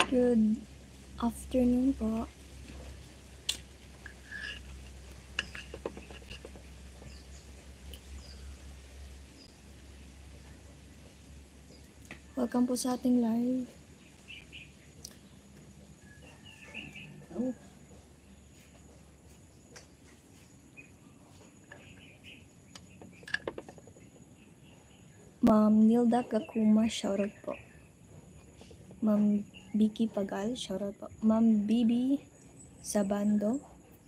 Good afternoon po. Welcome po sa ating live. Ma'am Nilda Kakuma, shoutout po. Ma'am Vicky Pagal, shoutout po. Ma'am Bibi Sabando.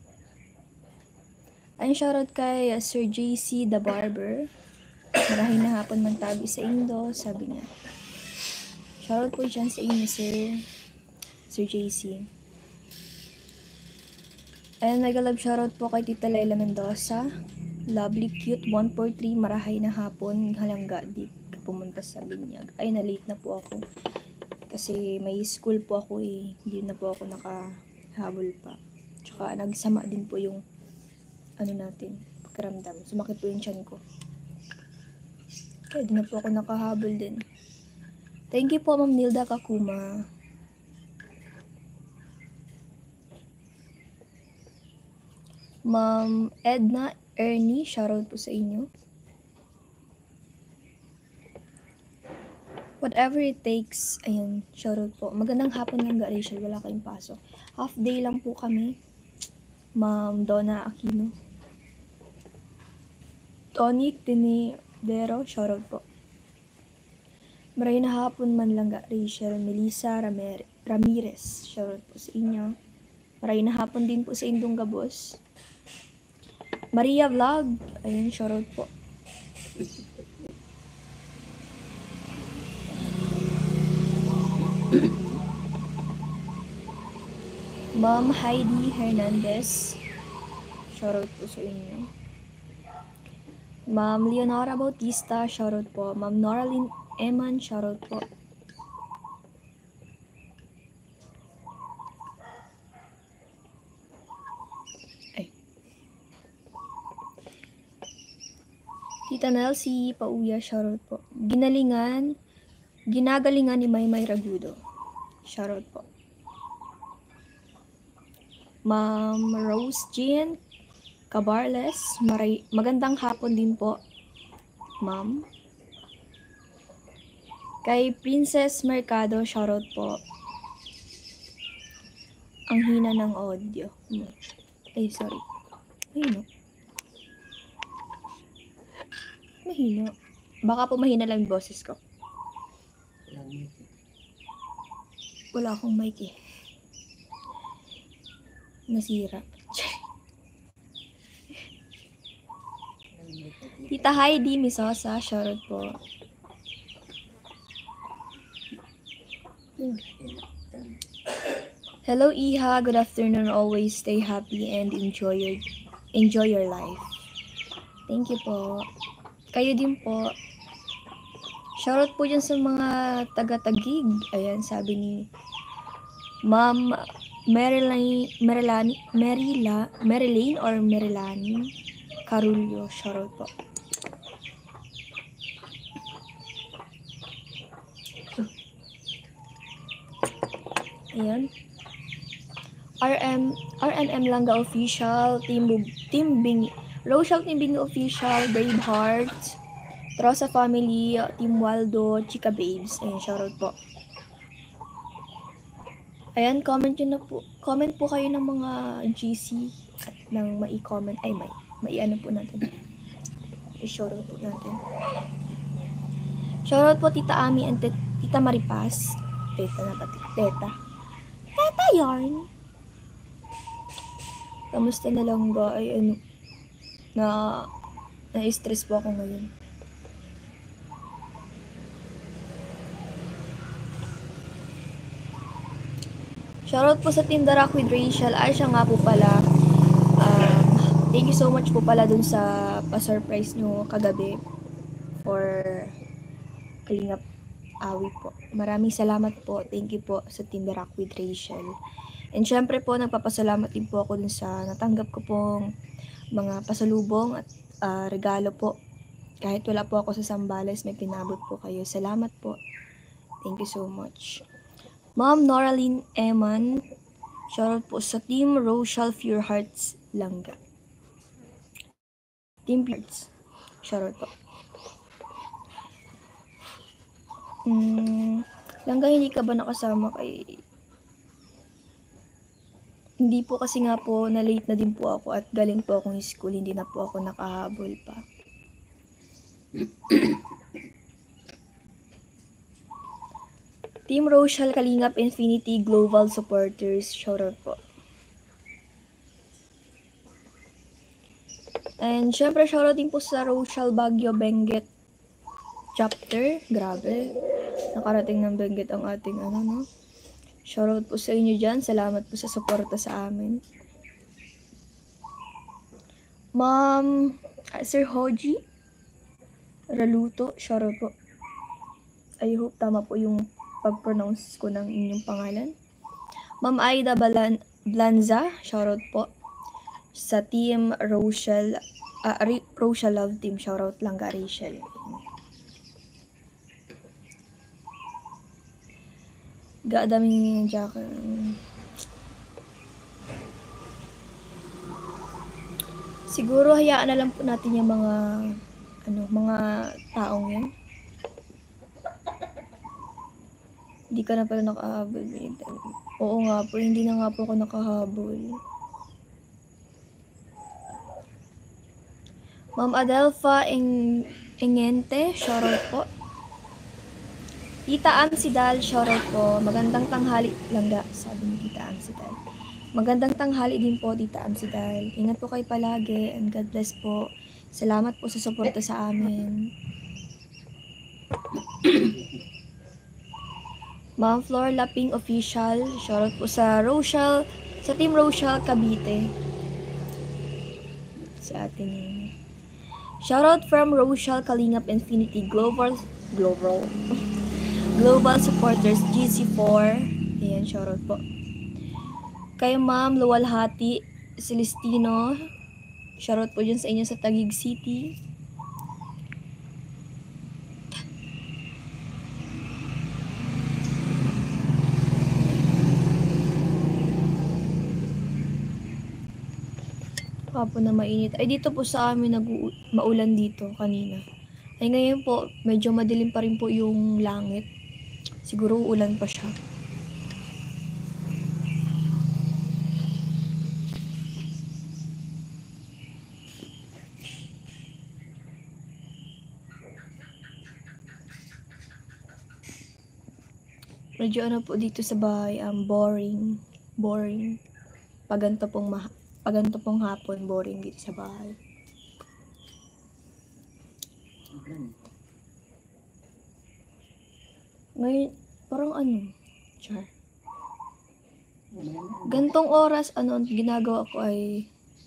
Ayun, shoutout kay Sir JC the Barber. Marahil na hapon man tabi sa Indo, sabi niya. Shoutout po dyan sa inyo, Sir JC. Ayun, nag-love shoutout po kay Tita Laila Mendoza. Lovely Cute 143, marahay na hapon, halangga di pumunta sa Binyag. Ay, na-late na po ako. Kasi may school po ako eh. Hindi na po ako nakahabol pa. Tsaka nagsama din po yung pakiramdam. Sumakit po yung tiyan ko. Kaya di na po ako nakahabol din. Thank you po, Ma'am Nilda Kakuma. Ma'am Edna Ernie, shoutout po sa inyo. Whatever it takes, ayun, shoutout po. Magandang hapon nga, Rachel, wala kayong pasok. Half day lang po kami. Ma'am Donna Aquino. Tony Tinidero, shoutout po. Maray na hapon man lang, Rachel. Melissa Ramirez, shoutout po sa inyo. Maray na hapon din po sa Indong Gabos. Maria Vlog, ayun, shoutout po. Ma'am Heidi Hernandez, shoutout po sa inyo. Ma'am Leonora Bautista, shoutout po. Ma'am Noraline Eman, shoutout po. Tita Nelsie Pauya, shoutout po. Ginagalingan ni Maymay Ragudo, shoutout po. Ma'am Rose Jean Cabarles, magandang hapon din po, ma'am. Kay Princess Mercado, shoutout po. Ang hina ng audio. Ay, sorry. Mahina. Baka po mahina lang yung boses ko. Wala akong mic eh. Nasira. Tita Heidi Misosa, shoutout po. Hello Iha, good afternoon. Always stay happy and enjoy your life. Thank you po. Kayo din po. Shoutout po dyan sa mga taga-Tagig. Ayan, sabi ni Ma'am Marilyn Carullo. Shoutout po. Ayan. RNM Langga Official, Team Bingi, Rochelle Team Bingi Official, Braveheart, Trosa Family, Team Waldo, Chika Babes. Ayan, shoutout po. Ayan, comment po kayo ng mga GC at nang mai-comment, mai-ano po natin. I-shoutout po natin. Shoutout po Tita Ami and Tita Maripas. Teta yarn. Kamusta na lang ba? Ay, na-stress po ako ngayon. Shoutout po sa Team Darak with Rachel. Ay, siya nga po pala. Thank you so much po pala dun sa pa-surprise nyo kagabi for Kalingap Awi po. Maraming salamat po. Thank you po sa Team Darak with Rachel. And syempre po, nagpapasalamat din po ako dun sa natanggap ko pong mga pasalubong at regalo po. Kahit wala po ako sa Sambales, may pinabot po kayo. Salamat po. Thank you so much. Ma'am Noraline Eman, shoutout po sa Team Rochelle Pure Hearts Langga. Team Pure Hearts. Shoutout po. Langga, hindi ka ba nakasama kay... Hindi po kasi nga po, na-late na din po ako at galing po akong school, hindi na po ako nakahabol pa. Team Rochelle Kalingap Infinity Global Supporters, shoutout po. And syempre, shoutout din po sa Rochelle Baguio Benguet chapter. Grabe. Nakarating ng Benguet ang ating no? Shoutout po sa inyo dyan. Salamat po sa suporta sa amin. Ma'am, Sir Hoji Raluto, shoutout po. I hope tama po yung pag-pronounce ko ng inyong pangalan. Ma'am Aida Blanza, shoutout po. Sa Team Rochelle, Rochelle Love Team, shoutout lang ka Rachel. Daming jacker. Siguro hayaan na lang po natin yung mga taong yan. Hindi ka na pala nakahabol. Oo nga po, hindi na nga po ako nakahabol. Ma'am Adelfa Engente, shoutout po. Tita Amsidal, shoutout po. Magandang tanghali Langga, sabi ni Tita Amsidal. Magandang tanghali din po, Tita Amsidal. Ingat po kayo palagi and God bless po. Salamat po sa suporta sa amin. Ma'am Flor Laping Official, shoutout po sa Rochelle, sa Team Rochelle Cavite. Sa atin yun. Shoutout from Rochelle Kalingap Infinity Global Supporters GC4. Ayan, shoutout po. Kay Ma'am Luwalhati Celestino, shoutout po dyan sa inyo sa Taguig City. Kapon na mainit. Ay, dito po sa amin maulan dito kanina. Ay, ngayon po, medyo madilim pa rin po yung langit. Siguro ulan pa siya. Medyo po dito sa bahay, boring. Paganto pong hapon, boring dito sa bahay. Ngayon, parang char. Gantong oras, ang ginagawa ko ay,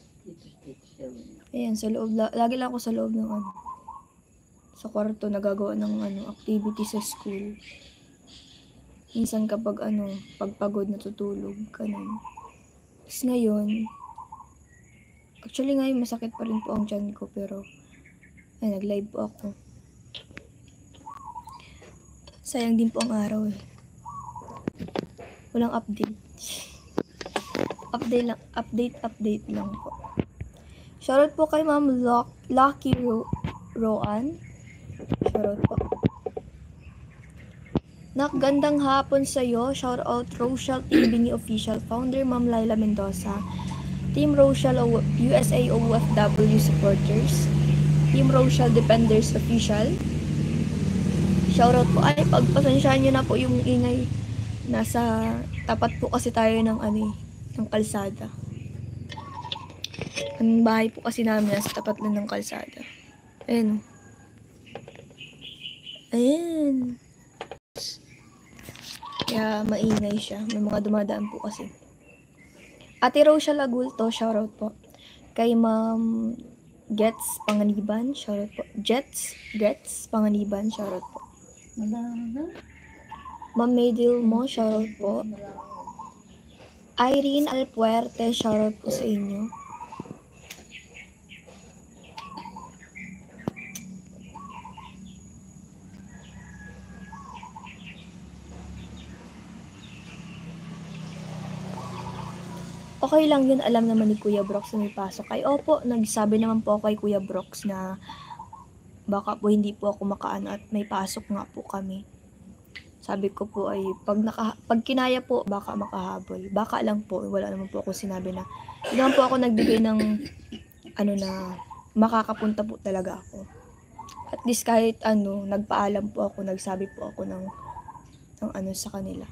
ayan, sa loob, lagi lang ako sa loob ng sa kwarto, nagagawa ng activity sa school. Minsan kapag pagpagod natutulog, ganun. Tapos ngayon, actually ngayon masakit pa rin po ang tiyan ko, pero ay, nag-live po ako. Sayang din po ang araw eh. Walang update. Update lang po. Shoutout po kay Ma'am Lucky Roan. Shoutout po. Gandang hapon sa'yo. Shoutout Rochelle TV Official Founder, Ma'am Laila Mendoza. Team Rochelle USA OFW Supporters. Team Rochelle Defenders Official. Shoutout po. Ay, pagpasensyahan nyo na po yung ingay. Nasa tapat po kasi tayo ng ng kalsada. Ang bahay po kasi namin nasa tapat lang ng kalsada. Ayan. Ayan. Kaya maingay siya. May mga dumadaan po kasi. Ate Rochelle Agulto, shoutout po. Kay Ma'am Gets Panganiban, shoutout po. Gets Panganiban, shoutout po. Ma'am Maydil mo, shoutout po. Irene Alpuerte, shoutout po sa inyo. okay lang yun, alam naman ni Kuya Brox na may pasok. Ay opo, nagsabi naman po ako kay Kuya Brox na baka po hindi po ako makaano at may pasok nga po kami. Sabi ko po ay pag kinaya po baka makahabol. Baka lang po, wala naman po ako sinabi na hindi naman po ako nagbigay ng ano na makakapunta po talaga ako. At least kahit ano, nagpaalam po ako, nagsabi po ako ng ano sa kanila.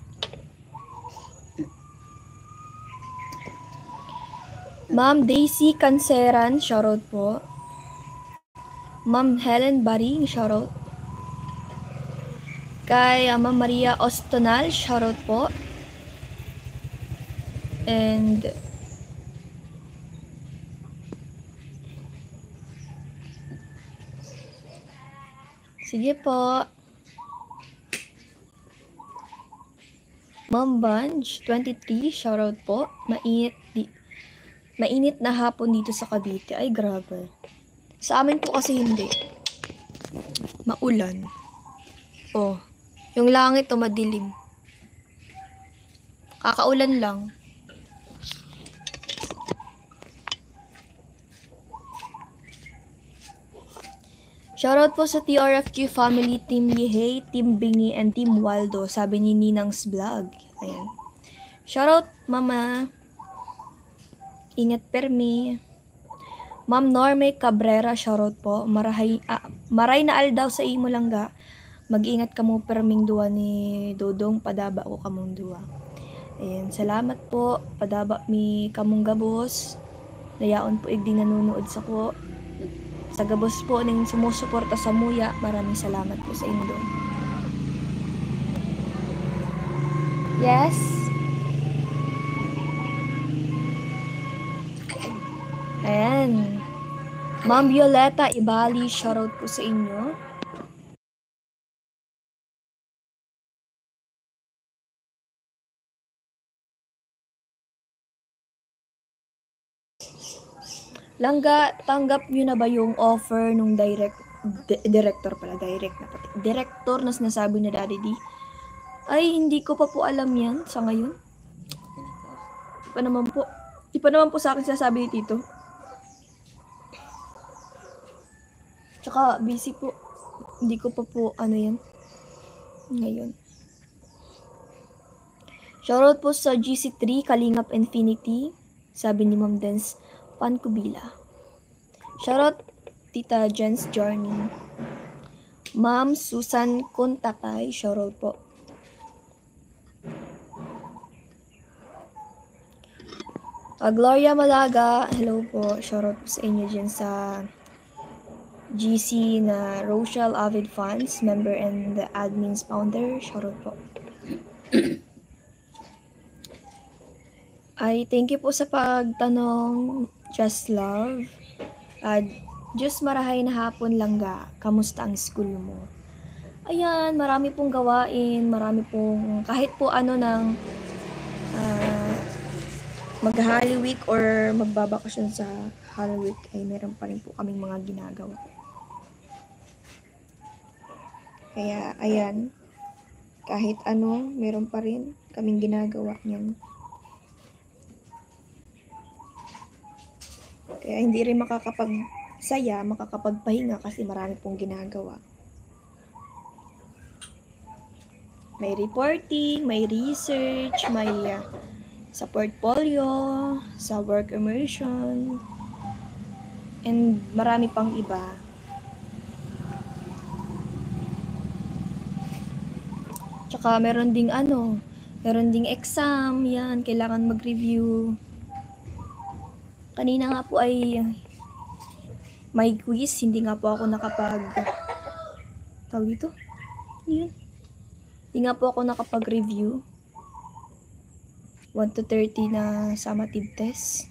Ma'am Daisy Canceran, shoutout po. Ma'am Helen Baring, shoutout. Kay Ma'am Maria Ostonal, shoutout po. And sige po. Ma'am Bunch, 23, shoutout po. Mainit na hapon dito sa Cavite. Ay, grabe. Sa amin po kasi hindi. Maulan. Oh, yung langit madilim. Kakaulan lang. Shoutout po sa TRFQ family, Team Yehey, Team Bingi, and Team Waldo, sabi ni Ninang's Vlog. Ayan. Shoutout, Mama. Ingat permi. Ma'am Norme Cabrera, shoutout po. Maray na aldaw sa imo lang ga. Mag-ingat ka mo perming duwa ni Dodong, padaba ko kamong duwa. Ayan, salamat po. Padaba mi kamong gabos. Dayaon po igdi nanonood sa ko. Sa gabos po ning sumusuporta sa Muya. Maraming salamat po sa inyo doon. Yes. Ayan. Ma'am Violeta Ibali, shoutout po sa inyo. Langga, tanggap nyo na ba yung offer nung director na sinasabi na Daddy D? Ay, hindi ko pa po alam yan sa ngayon. Di pa naman po sa akin sinasabi ni Tito. Tsaka busy po. Hindi ko pa po ano yan. Ngayon. Shoutout po sa GC3, Kalingap Infinity. Sabi ni Ma'am Dance Pancubila. Shoutout Tita Jen's Journey. Ma'am Susan Contakay, shoutout po. Gloria Malaga, hello po. Shoutout po sa inyo dyan sa GC na Rochelle Avid Funds, member and the admin's founder. Shoutout po. Ay, thank you po sa pagtanong, Just Love. Diyos marahay na hapon lang ga. Kamusta ang school mo? Ayan, marami pong gawain, marami pong, kahit po ano ng mag-Holy Week or magbabakasyon sa Holy Week, ay meron pa rin po kaming mga ginagawa. Kaya, ayan, kahit ano, meron pa rin kaming ginagawa niyan. Kaya hindi rin makakapagsaya, makakapagpahinga kasi marami pong ginagawa. May reporting, may research, may sa portfolio, sa work immersion, and marami pang iba. Tsaka meron ding exam, yan, kailangan mag-review. Kanina nga po ay may quiz, hindi nga po ako tawag dito? Yun. Hindi nga po ako nakapag-review. 1 to 30 na summative test.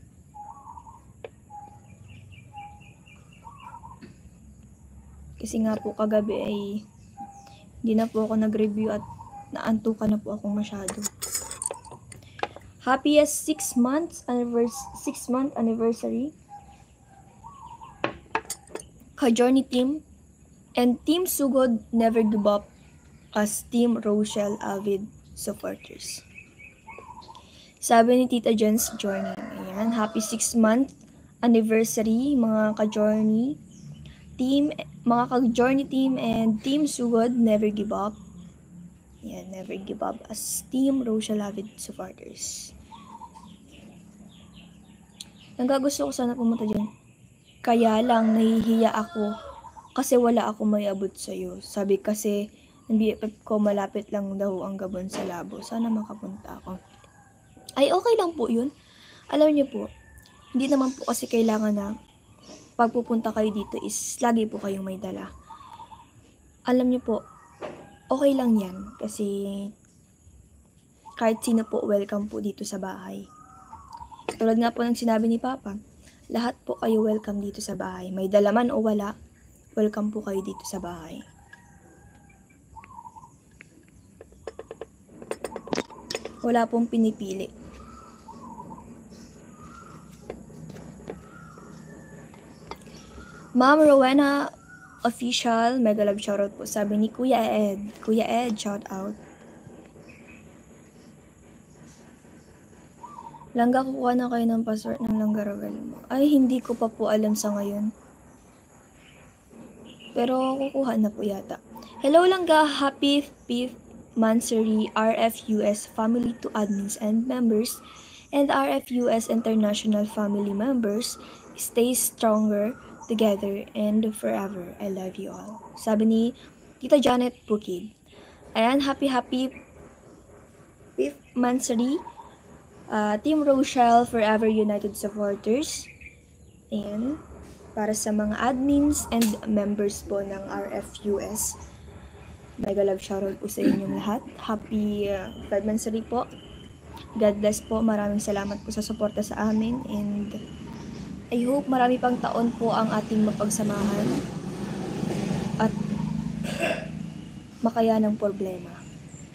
Kasi nga po kagabi ay hindi na po ako nag-review at naantukan na po ako masyado. Happiest 6 month anniversary ka-Journey team and Team Sugod never give up as Team Rochelle Avid supporters. Sabi ni Tita Jen's Journey. Ayan, happy 6-month anniversary mga ka-journey team, mga ka-journey team and Team Sugod, never give up. Ayan, never give up as Team Rochelle Avid supporters. Gusto ko sana pumunta dyan. Kaya lang, nahihiya ako kasi wala ako may abot sa'yo. Sabi kasi, ng BFF ko malapit lang daw ang Gabon sa Labo. Sana makapunta ako. Ay, okay lang po yun. Alam niyo po, hindi naman po kasi kailangan na pagpupunta kayo dito is lagi po kayong may dala. Alam niyo po, okay lang yan kasi kahit sino po welcome po dito sa bahay. Tulad nga po ng sinabi ni Papa, lahat po kayo welcome dito sa bahay. May dala man o wala, welcome po kayo dito sa bahay. Wala pong pinipili. Ma'am Rowena Official, mega love shoutout po. Sabi ni Kuya Ed. Kuya Ed, shoutout. Langga, kukuha na kayo ng password ng Langga Ravel mo. Ay, hindi ko pa po alam sa ngayon. Pero kukuha na po yata. Hello Langga, happy 5th Mansuri RFUS family to admins and members and RFUS international family members. Stay stronger together and forever. I love you all. Sabi ni Tita Janet Bukid. Ayan, happy 5th Mansuri. Team Rochelle Forever United supporters. Ayan. Para sa mga admins and members po ng RFUS. Mega love shoutout po sa inyong lahat. Happy 5th Mansuri po. God bless po. Maraming salamat po sa suporta sa amin. And I hope marami pang taon po ang ating mapagsamahan. At makaya ng problema.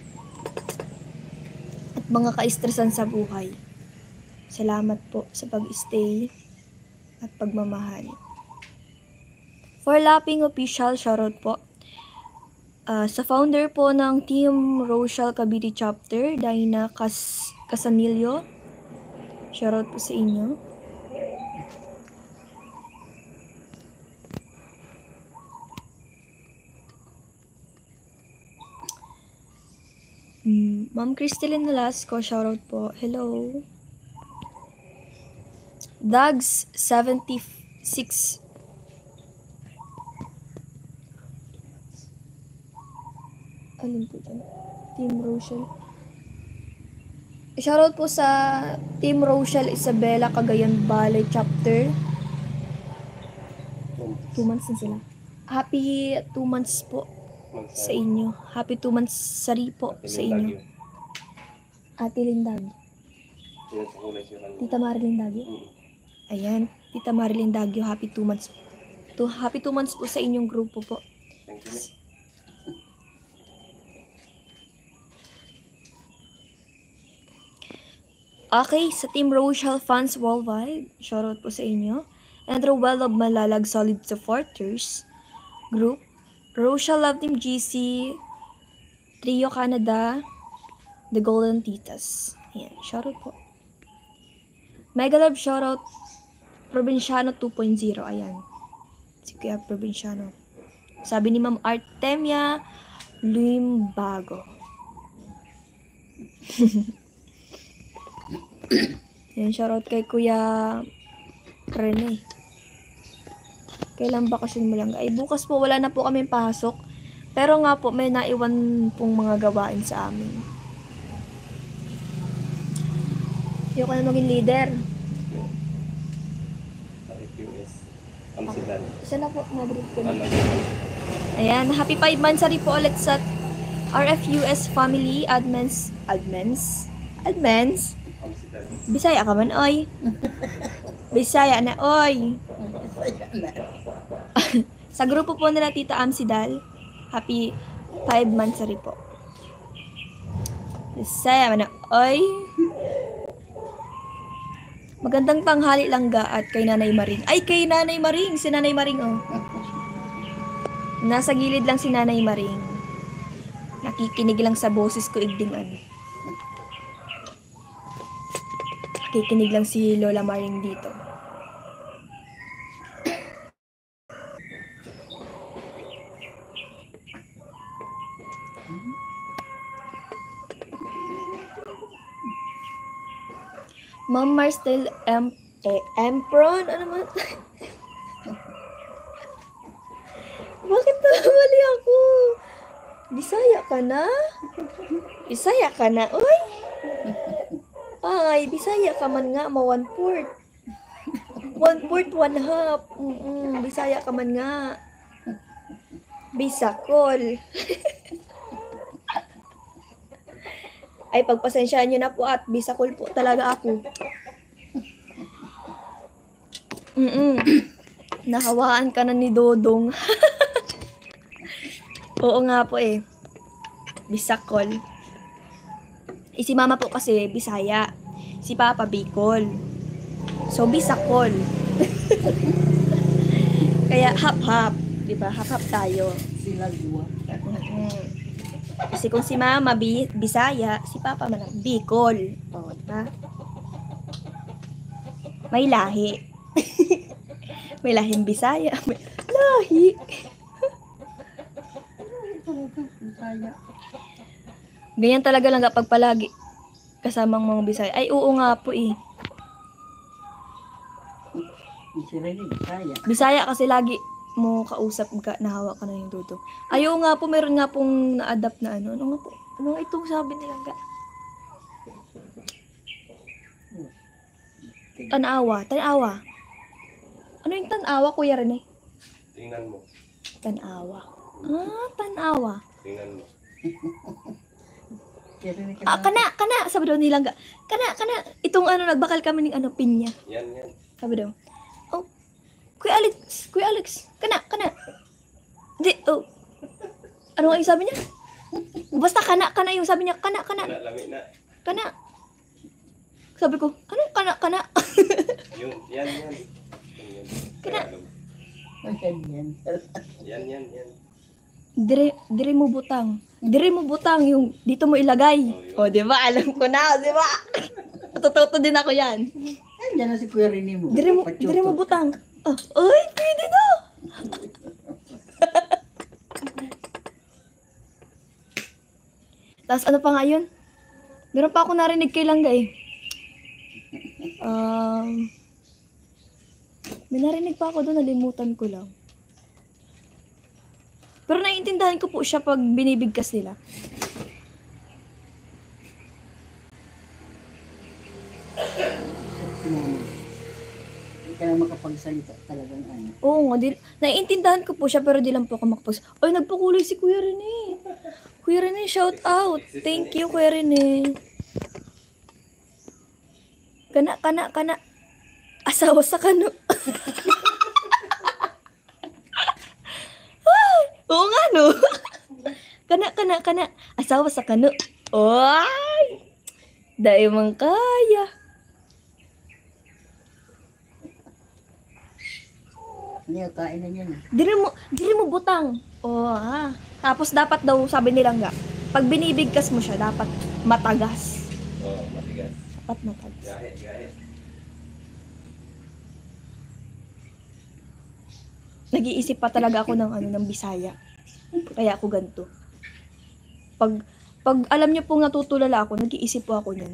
Mga ka-estresan sa buhay. Salamat po sa pag-stay at pagmamahal. For Lapping Official, shoutout po. Sa founder po ng Team Rochelle Cavite Chapter, Daina Casanillo. Shoutout po sa inyo. Ma'am Cristelyn Velasco, shoutout po. Hello. Dags 76. Alin po dyan? Team Rochelle. Shoutout po sa Team Rochelle Isabela Cagayan Valley Chapter. 2 months na sila. Happy 2 months po sa inyo. Happy 2 months sari po sa inyo. Ate Lindag. Tita Marilyn Dagyo. Ayan, Tita Marilyn Dagyo, happy 2 months. Happy 2 months po sa inyong grupo po. Okay, sa Team Rochelle fans worldwide, shoutout po sa inyo. And Rowell of Malalag Solid Supporters Group, Rochelle Love Team GC, Trio Canada, The Golden Titas. Ayan, shoutout po. Mega love shoutout, Provinciano 2.0. Ayan, si Kuya Provinciano. Sabi ni Ma'am Artemia Limbago. Ayan, shoutout kay Kuya Rene. Kailan bakasyon mo lang? Ay, bukas po wala na po kami pasok. Pero nga po, may naiwan pong mga gawain sa amin. Ayoko na maging leader. Isa na po, nag-group ko na. Ayan, happy 5 months po ulit sa RFUS family, admins. Bisaya ka man, oy. Bisaya na, oy. Sa grupo po nila Tita Amsidal, happy 5 months po. Bisaya man na, oy. Magandang tanghali Langga at kay Nanay Maring. Ay, kay Nanay Maring! Si Nanay Maring, oh. Nasa gilid lang si Nanay Maring. Nakikinig lang sa boses ko igdingan. Kikinig lang si Lola Maring dito. Ma'am Marcel Empron? Ano man? Bakit mali ako? Bisaya ka na? Bisaya ka na? Uy! Ay, Bisaya ka man nga, ma 1/4. 1/4, 1/2. Bisaya ka man nga. Bisakol. Ay, pagpasensyaan nyo na po at Bisakol po talaga ako. Nahawaan ka na ni Dodong. Oo nga po eh. Bisakol. Si mama po kasi Bisaya. Si papa Bicol. So, Bisakol. Kaya hap-hap. Diba? Hap-hap tayo. Sila dua. Kasi kung si mama Bisaya, si papa man Bicol. O, diba? May lahi. May lahing Bisaya. May lahi. Ganyan talaga lang kapag palagi kasamang mga Bisaya. Ay, oo nga po eh. Bisaya kasi lagi mo kausap ka, nahawa ka na yung dudo. Ay, oo nga po, meron nga pong na-adapt na ano. Ano nga po? Ano nga itong sabi nila ka? Tanawa. Tanawa. Ano yung tanawa, Kuya Rene? Tingnan mo. Tanawa. Ah, tanawa. Tingnan mo. Kana. Sabi daw nilang kana. Itong ano, nagbakal kami ng ano, pinya. Yan. Sabi daw. Oh, Kuya Alex. Kana. Di, oh. Ano nga yung sabi niya? Basta kana yung sabi niya. Kana. Lami na. Kana. Sabi ko, anong kana? Yan. Kana. Yan. Dire mo butang yung dito mo ilagay. Oh, di ba? Alam ko na, di ba? Natututo din ako yan. Andiyan na si Kuya Rini mo. Dire mo butang. Oh, ay, pwede na. Tapos ano pa nga yun? Meron pa ako narinig kay Langga eh. May narinig pa ako doon, nalimutan ko lang. Pero naiintindihan ko po siya pag binibigkas nila. Hindi ka na makapagsalita talagang ano. Oo nga, naiintindihan ko po siya pero di lang po ako makapag... Ay, nagpakulay si Kuya Rene. Kuya Rene, shout out. Thank you, Kuya Rene. Kana. Asawa sa kano. Ay, oo nga, no? Kana. Asawa sa kano. Ay! Dahil man kaya. Hindi, kain na yan. Diri mo butang. Tapos dapat daw, sabi nila nga, pag binibigkas mo siya, dapat matagas. Matigas. Dapat matagas. Gahe. Nag-iisip pa talaga ako ng Bisaya. Kaya ako ganito. Pag alam niyo pong natutulala ako, nag-iisip po ako niyan.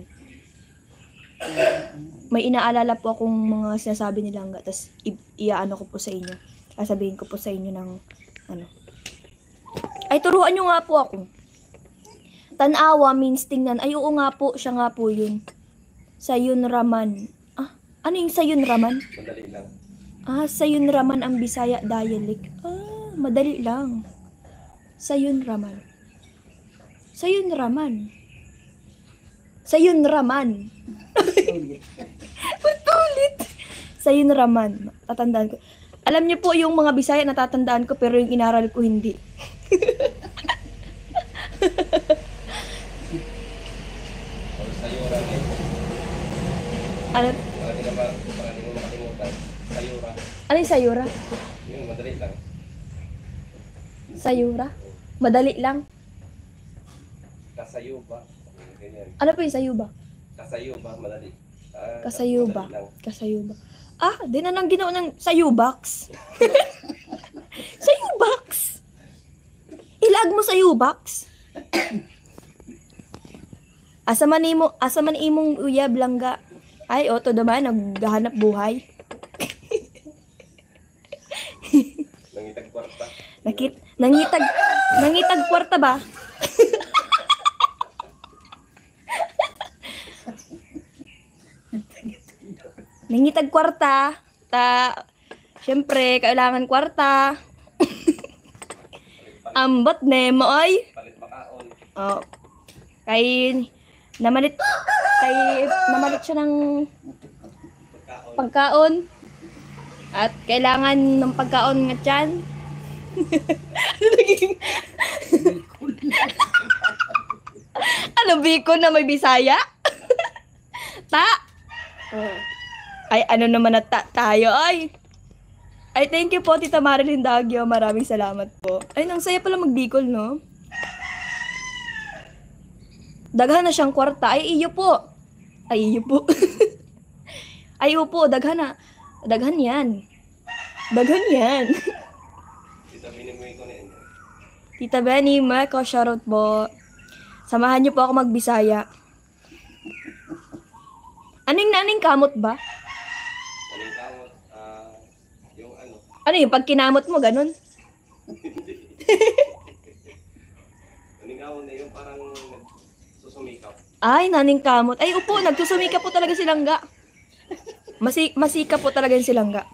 May inaalala po akong mga sinasabi nila hangga, tapos iaano ko po sa inyo. Sasabihin ko po sa inyo ng ano. Ay, turuan niyo nga po ako. Tanawa means tingnan. Ay, oo nga po, siya nga po yun. Sayun Raman. Ano yung Sayun Raman? Madali lang. Sayun Raman ang Bisaya dialect. Madali lang. Sayun Raman. Ulit. Sayun Raman. Tatandaan ko. Alam niyo po yung mga Bisaya natatandaan ko pero yung inaral ko hindi. Sayura rin. Ano? Para di mo makalimutan. Sayura. Ano yung sayura? Yun, madali lang. Sayura? Madali lang. Kasayo ba? Ganyan. Ano po yung sayuba? Kasayo ba? Madali. Kasayuba. madali lang. Kasayuba. Ah, di na lang ginawa ng sayubox. Sayubox! Ilag mo sayubox. Asa man imong uyab langga. Ay, oto naman, naghahanap buhay. Nangitag kwarta. Nangitag kwarta ba? Nangitag kwarta. Syempre, kailangan kwarta. Ambot nemo ay. Palit makaon. Oh. Namalit siya ng Pagkaon. pagkaon. At kailangan ng pagkaon nga tiyan. Ano, Bicol na may Bisaya? Ta? Ay, ano naman na tayo, ay. Ay, thank you po, Tita Marilyn Dagyo. Maraming salamat po. Ay, nang saya pala mag-Bicol, no? Daghan na siyang kwarta. Ay, iyo po. Ay, iyo po. Ay, iyo po. Daghan na. Daghan yan. Daghan yan. Tita, minimuhin ko na yun. Tita Benny, Marco, shoutout po. Samahan niyo po ako magbisaya. Aning kamot ba? Anong kamot? Yung ano? Ano yung pag kinamot mo, ganun? Anong kamot na yung parang susumikap. Ay, naning kamot. Ay, upo, nagsusumika po talaga silangga. Masika po talaga yung silangga.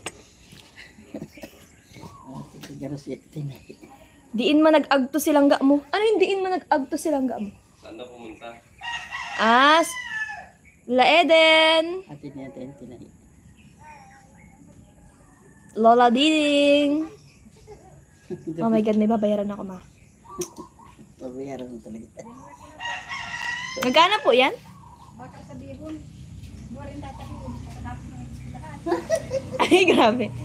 Siguro siya tinay. Diin man nag-agto silangga mo. Ano yung diin man nag-agto silangga mo? Saan na pumunta? La Eden. Ate niya tinay. Lola Diding. Oh my God, may babayaran ako, ma. Pabayaran mo talaga. Magkano po yan? Ay, grabe.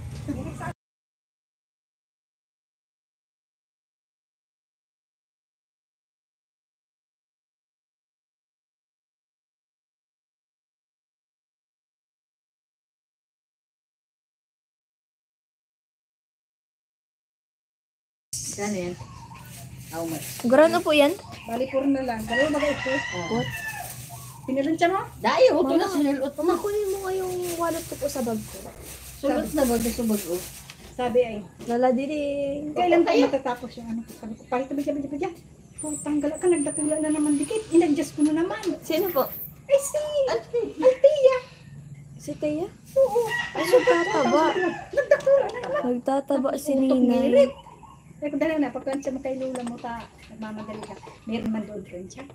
Kano yan? How much? Gurano po yan? Bali, puro na lang. Dalawa ba ito? What? Piniluncha mo? Dayo, ito Mama. na sinulot mo. Kunin mo nga yung wallet ko po sa bag ko. Sulot na bag na subag o. Sabi ay, Lola Diding. kailan tayo matatapos yung ano? Sabi ko, pahit na sabi ko dyan. Kung tanggal ka, nagdatula na naman dikit. In-adjust ko na naman. Sino po? Ay, si Altia. Si Teya? Oo. Ay, nagtataba. Nagdatula na naman. Nagtataba si Utok Ninay. nilit. Sabi ko, dala na, pagkansya mo kay Lola mo, nagmamadali ka. Meron man doon rin siya.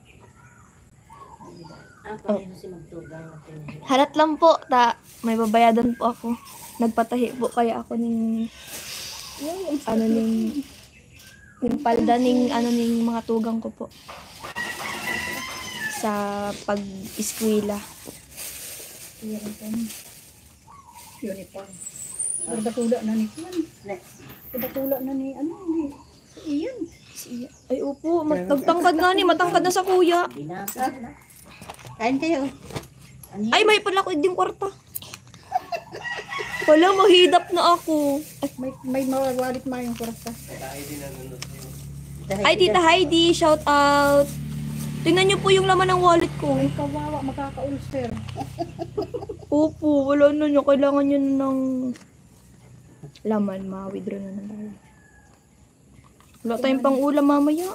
Ako yun si magtugang natin. Halat lang po, may babayadan po ako. Nagpatahi po kaya ako ng ano ning palda ning mga tugang ko po sa pag-eskwela. Meron doon. Uniform. Nagdatula na ni Juan. Next. Nagdatula na ni, ni Ian. Ay upo, nagtangkad nga ni, matangkad na sa kuya. Binasa na. Kain kayo. Ano Ay, may pala ko yung kwarta. Wala, mahidap na ako. May mawawalit ma yung kurasa. Dahil din nanonood yun. Ay, Tita Heidi, shout out. Tingnan niyo po yung laman ng wallet ko. Ay, kawawa, makaka-ulcer. Opo, wala na niyo. Kailangan niyo ng laman. Ma-withdraw na tayo. Wala tayong pang ulam mamaya.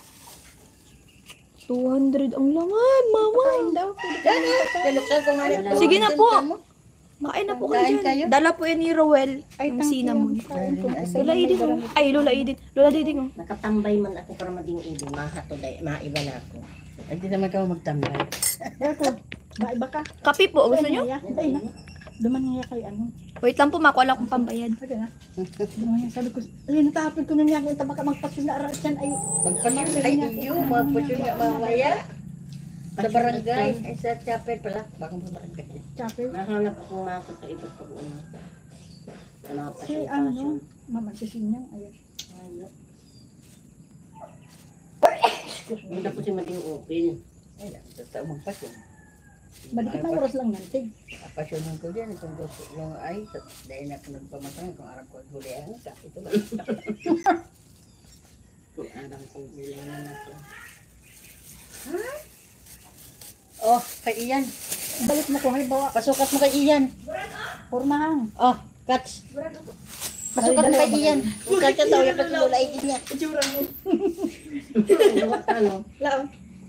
200 ang laman, mama. Kain daw. Kaluksan ko nga rin. Sige na po. Kain na po kayo Kain kayo? dyan. Dala po yan ni Rowel. Ay, Yung thank cinnamon. you. Kain po. Lola Edith. Oh. Ay, Lola Edith. Lola Edith. Oh. Nakatambay man ako para maging ibi. Mahatoday. Maiba na ako. Hindi naman ka magtambay. Eto, maiba ka. Kape po. Gusto niyo? Ay, na. Duman niya kay ano. Wait lang po, makuha lang akong pambayad. Sabi na. Duman niya, sabi ko, ay, natapon ko na niya. Kung tabaka magpasyon na aras yan. Ay, Magpasyon ay iyo. Magpasyon nga mamaya. Sa barangay. Ay sa chapel pala. Baka mo barangay. chapel. Nahanap ko nga ako sa iba pag una. Wala pa Si siya ano, mama si Sinyang. Ayan. Hindi ko siya maging open. Ay, sa magpasyon. Madikit na oras lang nantig. Apasyonan ko dyan, kung gusto yung ay, dahil na ako nagpamatang, kung arap ko hulihan ka, ito ba? Kung arap ko hulihan ako. Oh, kay Ian. Balik mo ko, halimbawa. Pasukat mo kay Ian. Pormahan. Oh, Kats. Pasukat mo kay Ian. Kung kaya tao yung patululay din niya. Lao.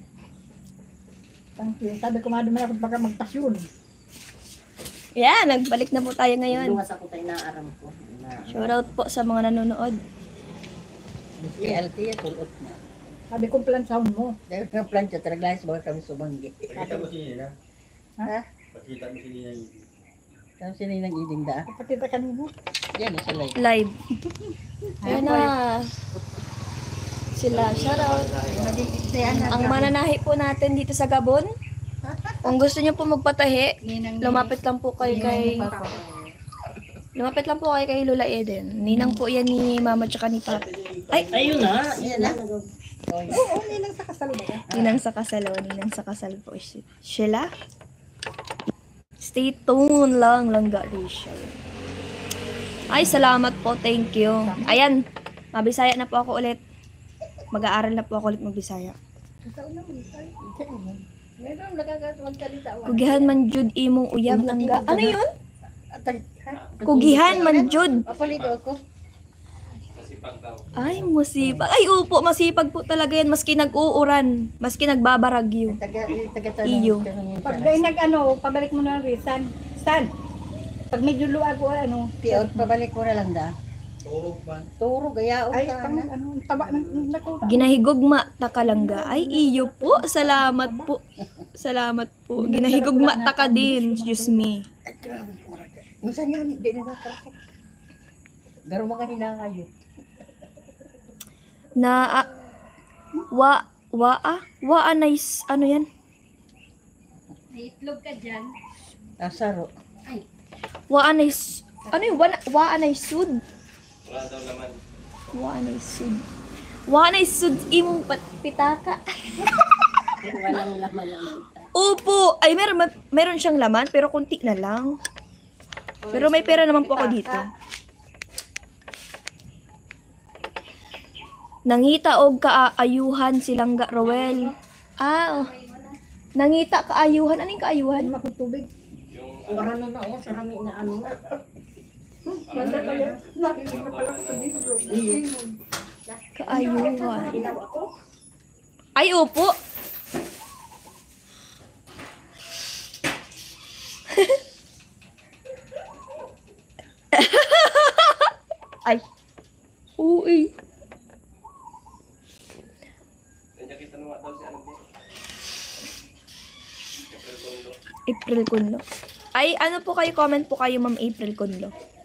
Sabi ko madumi ako baka magtasyon. Yeah, nagbalik na po tayo ngayon. Luwas ako tayo na aram ko. Shoutout po sa mga nanonood. LT, tulot na. Sabi ko plan sound mo. Dahil na plancha, talagang baka kami sumanggi. Pakita mo si Nina. Ha? Pakita mo si Nina. Saan sila yung nag-iding da? Kapatid ka nimo. Yan, nasa live. Live. Ayan na. Sila, shoutout. Ang mananahi po natin dito sa Gabon. Kung gusto niyo po magpatahi, lumapit lang po kayo kay Lola Eden. Ninang po yan ni Mama tsaka ni Papa. Ay, Ayun na. Yan na. Oo, nilang sa kasal ba? Ninang sa kasal po sila. Stay tuned lang, Langga Rachel. Ay, salamat po, thank you. Ayan, mabisaya na po ako ulit. Mag-aaral na po ako ulit magbisaya. Meron nagkakatawagsalita. Kugihan man jud imong uyab langga. Ano yun? Kugihan man jud. Papalit ako. Masipag daw. Ay, masipag. Ay, upo, masipag po talaga yan. Maski nag-uuran. Maski nagbabaragyo. Iyo. Pag dahil pabalik mo na rin. Stan. Pag medyo luwag ko, Tiot, pabalik ko na lang da. Turog ba? Turo, gayao ay, ka pang, na. taba ng nakuha. Ginahigugma ta kalangga. Ay, iyo po. Salamat po. Salamat po. Ginahigugma ta ka din. Excuse me. Ay, grabe ko maraga. Minsan yan, hindi na nakakasok. Garo mga hinangayo. Na, wa nice, ano yan? Asaro. Wa nice, ano yun? Wa nice sud. Wala daw naman. Wa nice sud imong pitaka. Walang laman lang. Opo, ay meron siyang laman pero kunti na lang. Pero may pera naman po ako dito. Nangita og kaayuhan silang Rowel. Ah, oh. Nangita kaayuhan. Anong kaayuhan? Ano akong tubig? Yung Para na na, sarami na ano na. Wala kaya. Nakikita na pala sa video. Kaayuhan. Ginawa ko. Ay, opo. Ay. Uy. nandiyan kita naman daw si ano po. April Tondo. April Kunlo. Ay, ano po kayo? Comment po kayo, Ma'am April Kunlo.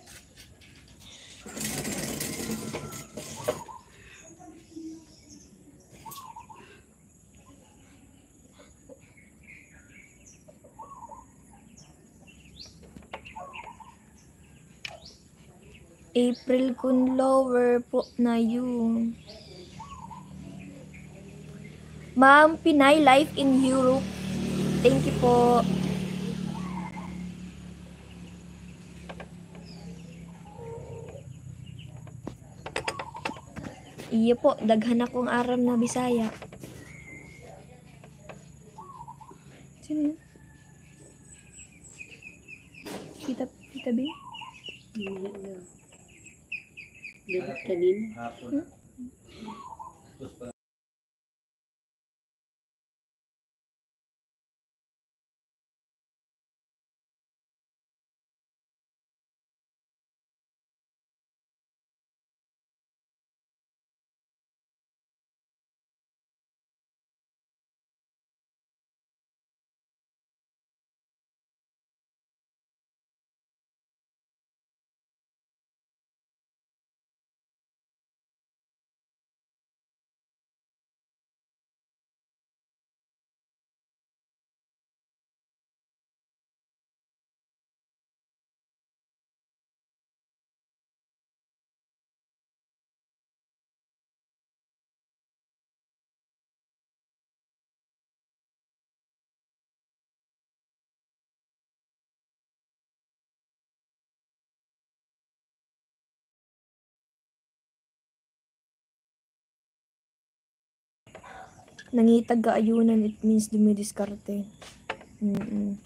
April Kunlo, where po na yun? Ma'am Pinay, life in Europe. Thank you po. Iyo po, daghan akong aram na Bisaya. Sino yun? Kita ba? Dapat kanina. Hapon. Nangitag kaayunan, it means dumidiskarte. Mm-mm.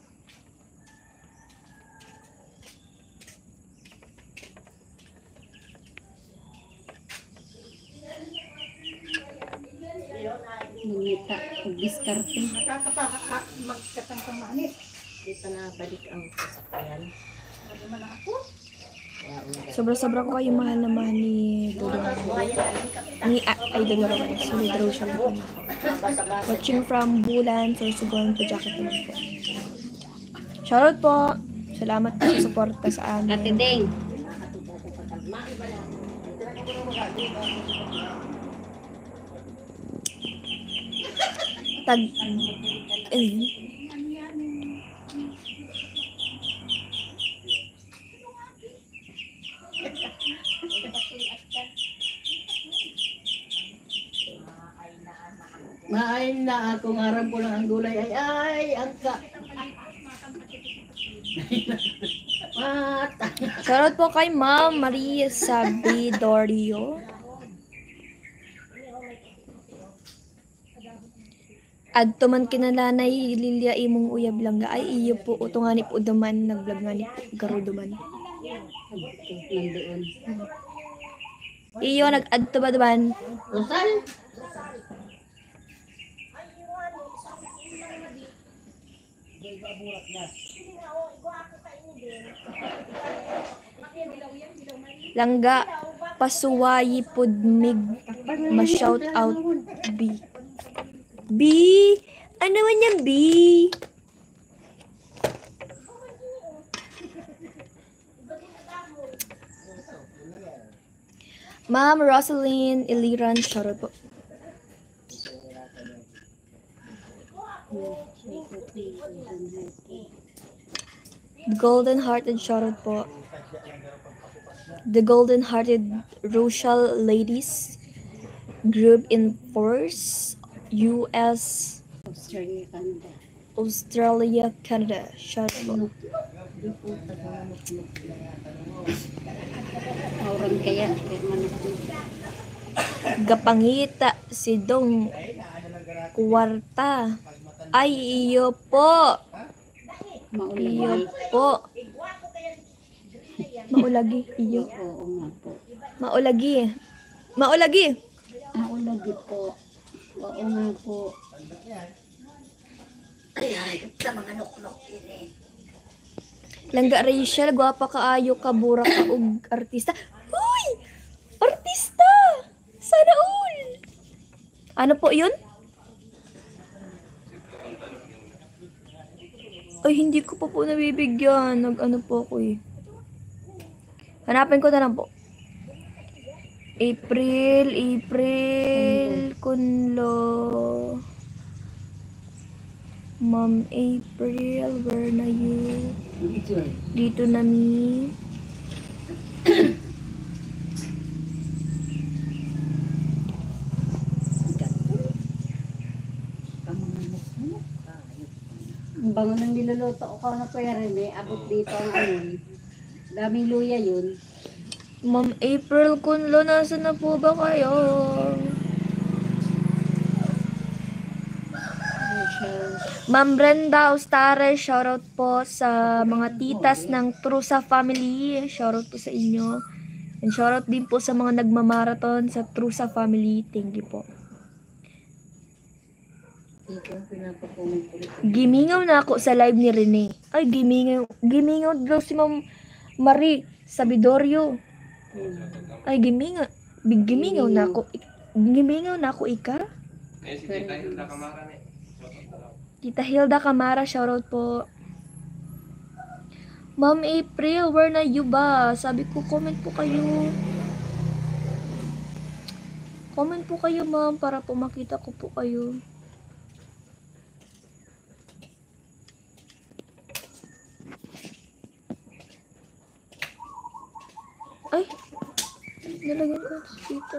Mungita, diskarte. Magkatang pamanis. Dito na balik ang sasakyan. Ano man ako? Sobra-sobra ko kayo mahal na mahal ni Dodong. Ay, Dodong Roman. Sorry, Rochelle po. Watching from Bulan, Sorsogon po, jacket naman po. Shoutout po. Salamat po sa suporta sa Ate amin. Deng. Tag... Ano yun? Maain na ako, ngarap ko lang ang gulay. Ay, angka. Mata. Shoutout po kay Ma'am Maria Sabidorio. Adto man kinalanay Lilia imong uyab lang ga ay iyo po utungani po duman nagblog nga ni garuduman. Nandoon. Iyo nag-adto ba duman? Rosal? Langga pasuwayi pud mig ma-shout out B. B! Ano man yan, B? Ma'am Rosaline Iliran, shoutout po. Golden Hearted, shoutout po. The Golden Hearted Rochelle Ladies Group in Force, US, Australia, Canada. Australia, Canada. Shoutout po. Auran kaya, kaya manok. Gapangita si Dong Kwarta. Ay, iyo po. Iyo Maulagi. po. Maulagi. Iyo. Oo nga po. Maulagi. Maulagi. Maulagi po. Oo nga po. Langga Rachel, gwapa kaayo ka, bura ka og artista. Uy! Artista! Sana all! Ano po yun? Ay, hindi ko pa po nabibigyan. Nag-ano po ako eh. Hanapin ko na lang po. April, Kunlo. Ma'am April, where na you? Dito na mi. Ang bango ng niluluto ko na Kuya Rene, abot dito ang ano. Daming luya yun. Ma'am April Kunlo, nasa na po ba kayo? Ma'am Brenda Ostare, shoutout po sa mga titas ng Trusa family. Shoutout po sa inyo. And shoutout din po sa mga nagmamarathon sa Trusa family. Thank you po. Ito ang pinapakunan ko. Gimingaw na ako sa live ni Rene. Ay, gimingaw. Gimingaw daw si Ma'am Marie Sabidorio. Ay, gimingaw. Gimingaw na ako. Gimingaw na ako, Ika. Eh, si Tita Hilda Camara eh. Tita Hilda Camara, shoutout po. Ma'am April, where na you ba? Sabi ko, comment po kayo. Comment po kayo, ma'am, para po makita ko po kayo. Ay! Nalagyan ko dito.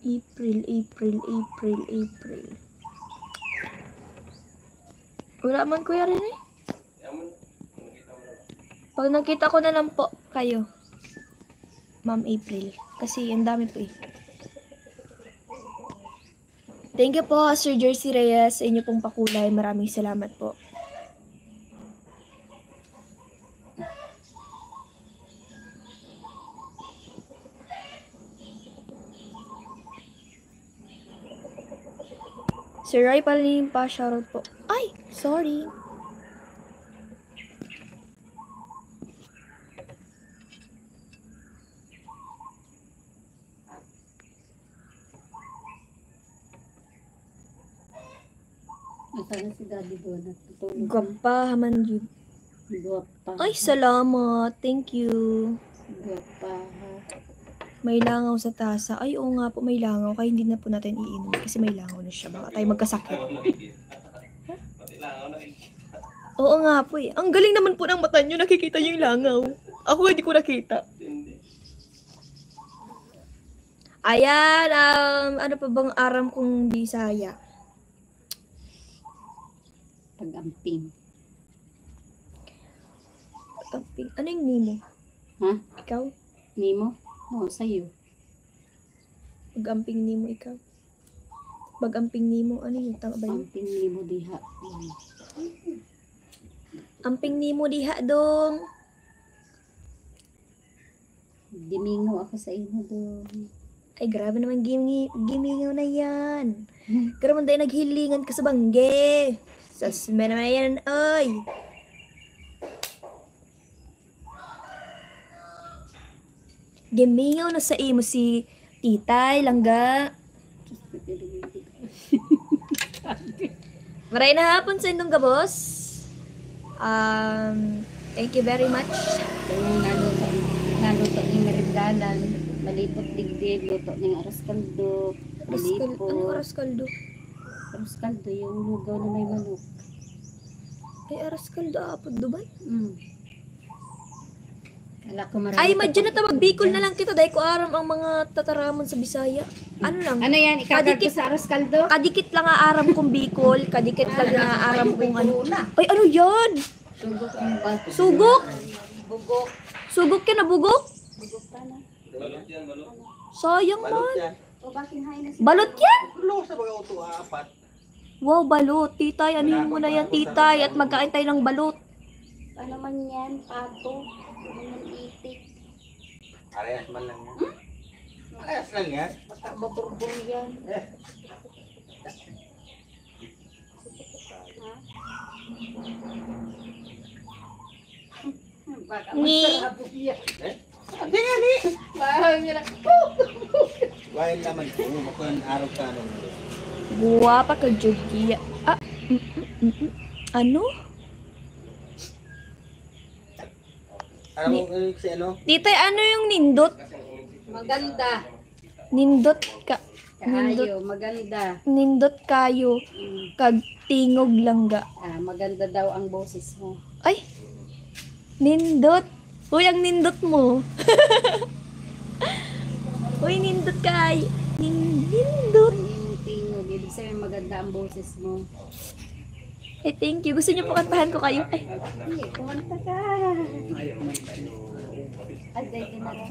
April. Wala man kuya rin eh. Pag nakita ko na lang po kayo, Ma'am April. Kasi ang dami po eh. Thank you po, Sir Jersey Reyes, sa inyo pong pakulay. Maraming salamat po. Sir Ray Palalim pa, shoutout po. Ay, sorry. Nasaan si Daddy doon? Natutulog. Gwapa, haman yun. Guwapa. Ay, salamat. Thank you. Guwapa. May langaw sa tasa. Ay, oo nga po, may langaw. Kaya hindi na po natin iinom. Kasi may langaw na siya. Baka tayo magkasakit. Oo nga po eh. Ang galing naman po ng mata nyo. Nakikita nyo yung langaw. Ako hindi ko nakita. Ayan, ano pa bang aram kong Bisaya? Pag-amping. Ano yung Nemo? Ha? Ikaw? Nemo? Oo, sa'yo. Pag-amping Nemo ikaw? Pag-amping Nemo, ano yung tama ba yun? Amping Nemo diha. Amping Nemo diha dong. Dimingo ako sa inyo doon. Ay, grabe naman gimingaw na yan. Grabe naman dahil naghilingan ka sa bangge. Sasme naman yan, ay. Gimingaw na sa imo si Titay, Langga. Maray na hapon sa indong gabos. Thank you very much. Kaya naluto ni merindanan. Malipot digdig, luto ng aras kaldo. Ano Malipot. oras kaldo? Aras kaldo, yung lugaw na may manok. Ay, aras kaldo, apod Dubai. Kala ko marami. Ay, madyan na tawag Bicol na lang kita. Dahil ko aram ang mga tataramon sa Bisaya. Ano lang? Ano yan? Ikagat ko Kadikit. sa aras kaldo? Kadikit lang ang aram kong Bicol. Kadikit lang ang aram kong ano. Ay, ano yan? Sugok ang bato. Sugok? Bugok. Sugok yan na bugok? Bugok pa na. Balot yan, balot. Sayang man. O bakit hain na si Balot yan? Ulo sa mga auto, apat. Wow, balot. Titay, ano mo na yan, titay? At magkain tayo ng balot. Ano man yan? Pato. Ano man itik. Arayas man lang yan. Arayas lang yan. Basta baburbur yan. Baka Ni. masarap yan. Hindi nga ni. Bahay nila. Wahil naman ko, makon araw ka nung. Guwapa ka, Jugia. Ano? Alam mo si ano? Titay, ano yung nindot? Maganda. Nindot ka. Kaayo, maganda. Nindot kayo. Kag tingog langga. Maganda daw ang boses mo. Ay! Nindot! Uy, ang nindot mo. Uy, nindot kay. Nindot. Yung tingog, ibig sabihin maganda ang boses mo. Eh, thank you. Gusto niyo po kantahan ko kayo? Ay, Hindi, kumanta ka. Ay, dahil ka na lang.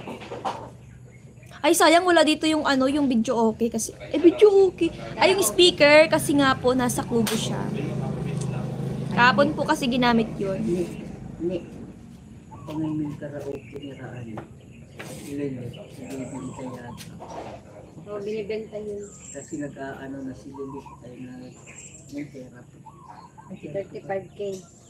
ay, sayang wala dito yung ano, yung video okay kasi. Video okay. Ay, yung speaker kasi nga po nasa kubo siya. Kahapon po kasi ginamit yun. Hindi. Pangayong karaoke niraan. Ilan yun? Binibenta yata. O, binibenta yun. Kasi nag-ano na si Lilith ay may therapy. 35K.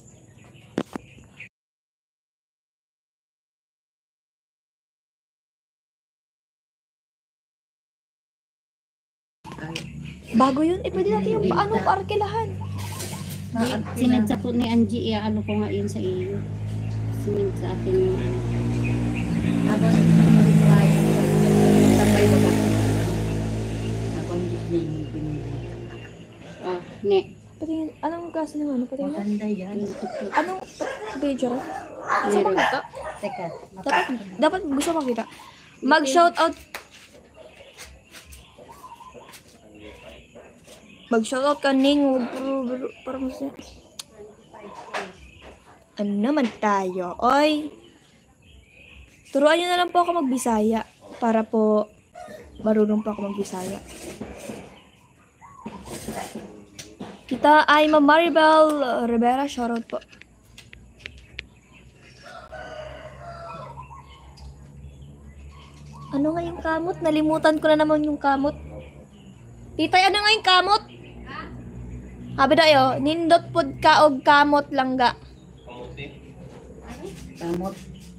Bago yun. Eh, pwede natin yung paano parkilahan. Sinad sa po ni Angie, ano ko nga yun sa iyo. Sinad sa akin yung habang sabay ba ka? Ako hindi binibenta. Oh, ne. Patingin, anong klase ng ano? Patingin na. Maganda yan. Anong video? Gusto makita? Teka. Dapat gusto makita. Mag-shoutout. Mag-shoutout ka ning. Parang ano naman tayo? Oy. Turuan nyo na lang po ako magbisaya. Para po marunong po ako magbisaya. Kita ay Ma'am Maribel Rivera. Shoutout po. Ano nga yung kamot? Nalimutan ko na naman yung kamot. Titay, ano nga yung kamot? Habi dayo, nindot pod ka og kamot langga. Kamot.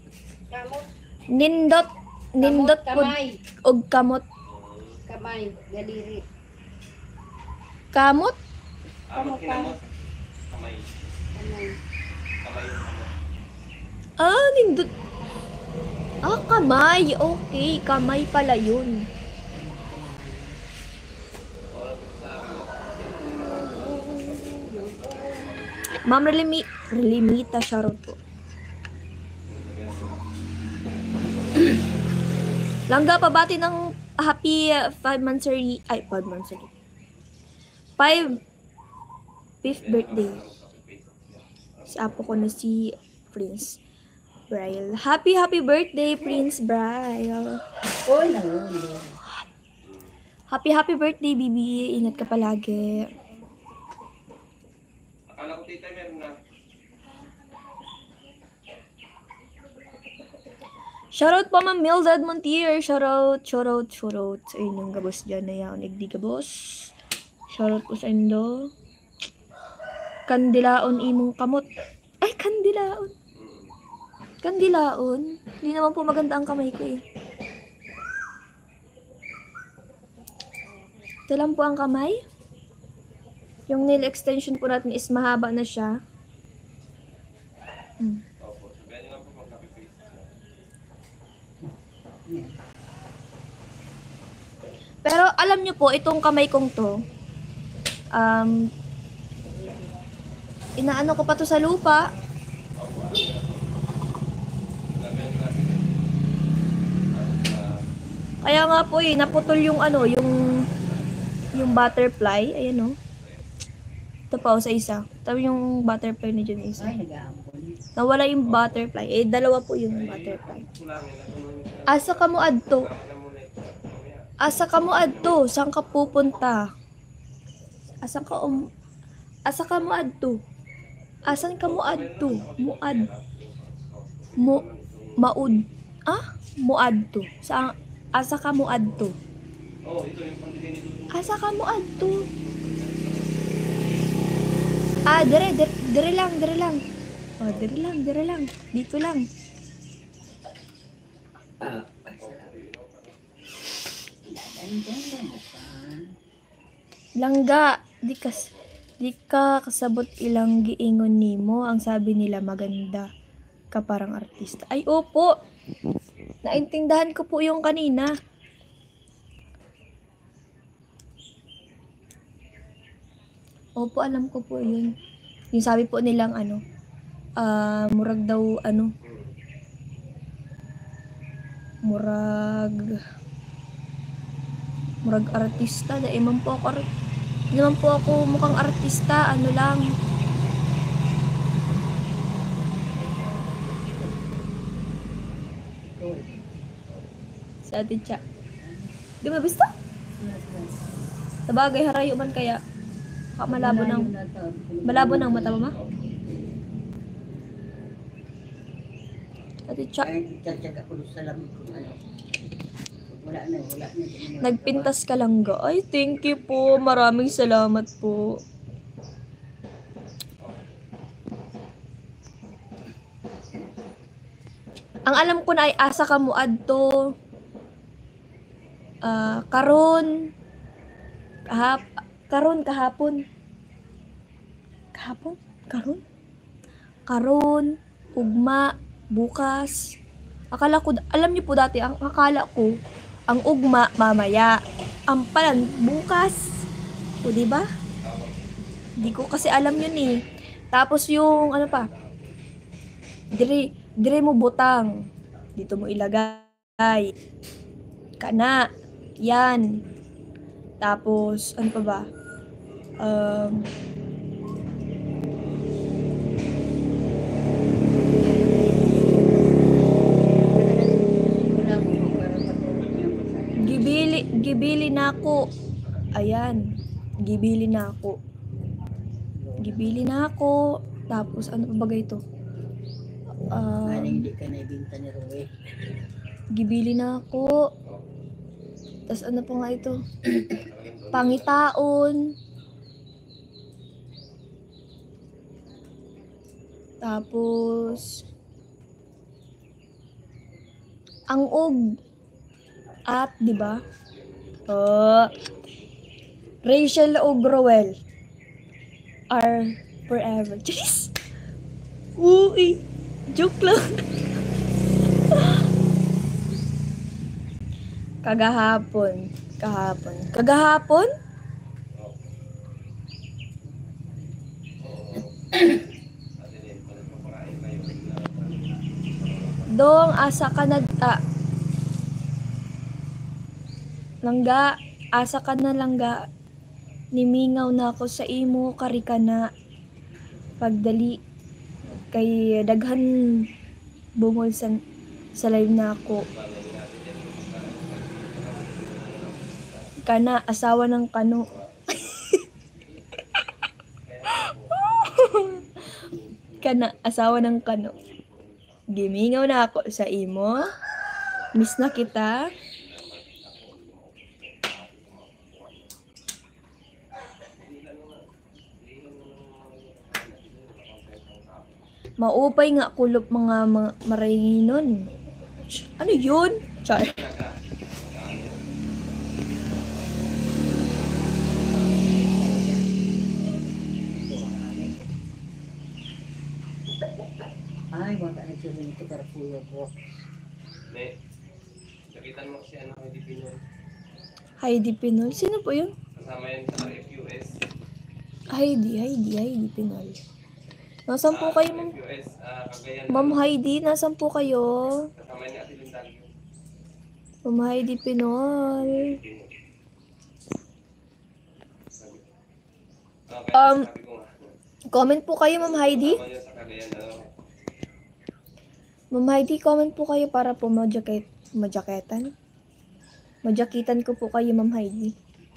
Nindot pod Kamay. og kamot. Kamay. Daliri. Kamot? Kamay. Kamay. Kamay. Ah, nindot. Ah, kamay. Okay, kamay pala yun. Ma'am Relimita, shoutout po. Langga, pabati ng happy 5 months early. Ay, 5 months early. 5th birthday. Sa apo ko na si Prince Brian. Happy birthday, Prince Brian. Oy, naman. Happy birthday, Bibi. Ingat ka palagi. Akala ko tita meron na. Shoutout po, Ma'am Mildred Montier. Shoutout. Sa inyong gabos dyan na yan. Nagdi gabos. Shoutout po sa indo. Kandilaon imong kamot. Ay, kandilaon. Kandilaon. Hindi naman po maganda ang kamay ko eh. Ito lang po ang kamay. Yung nail extension po natin is mahaba na siya. Pero alam nyo po, itong kamay kong to, inaano ko pa to sa lupa. Kaya nga po naputol yung ano, yung butterfly. Ayan o. Ito pa sa isa. Tapos yung butterfly na dyan isa. Ay, nag-aambon. Nawala yung butterfly. Dalawa po yung butterfly. Asa ka mo adto? Asa ka mo adto? Saan ka pupunta? Asa ka mo adto? Asan ka mo adto? Maud. Muadto. Asa ka mo adto? Asa ka mo adto? Dire lang. Oh, dire lang. Dito lang. Langga, di ka kasabot ilang giingon nimo. Ang sabi nila maganda ka parang artista. Ay, opo. Naintindahan ko po yung kanina. Opo, alam ko po yun. Yung sabi po nilang murag daw murag artista. Naman po ako naman po ako mukhang artista. Ano lang. Sa atin siya. Di ba basta? Sabagay, harayo man kaya. Malabo ng mata mo, ma? Ate Cha. Ay, tsatsaga ko sa lamig ko. Wala na. Nagpintas ka lang ga. Ay, thank you po. Maraming salamat po. Ang alam ko na ay asa ka mo adto. Karon kahapon. Karon, ugma, bukas. Alam niyo po dati, ang akala ko, ang ugma mamaya. Ang palan bukas. O di ba? Hindi ko kasi alam yun eh. Tapos yung ano pa? Dire mo butang. Dito mo ilagay. Kana. Yan. Tapos ano pa ba? Um, Wala ko para patulog niya po sa akin. gibili na ako. Ayan. Gibili na ako. Gibili na ako. Tapos, ano pa ba ito? Paano hindi ka naibinta ni Roe? Gibili na ako. Tapos, ano pa nga ito? Pangitaon. Tapos, ang og. At, di ba? Rachel og Roel are forever. Jeez! Uy! Joke lang. Kagahapon. Kagahapon? Dong, asa ka na... langga, asa ka na langga. Nimingaw na ako sa imo, kari ka na. Pagdali, kay daghan bungol sa live na ako. Kana, asawa ng kano. Kana, asawa ng kano. Gimingaw na ako sa imo. Miss na kita. Maupay nga kulop mga marahinon. Ano yun? Char. Ay, wala na siya rin ito para puyo po. Ne, nakitan mo si ano, Heidi Pinoy. Heidi Pinoy. Sino po yun? Kasama yan sa RFUS. Heidi Pinoy. Nasaan po kayo, ma'am? RFUS, Cagayan. Ma'am Heidi, nasaan po kayo? Kasama niya si Lindalio. Ma'am Heidi Pinoy. Okay, Um, sabi ko nga. Comment po kayo, Ma'am Heidi. Kasama niya sa Cagayan, ano. Ma'am Heidi, comment po kayo para po majaketan. Majakitan ko po kayo, Ma'am Heidi.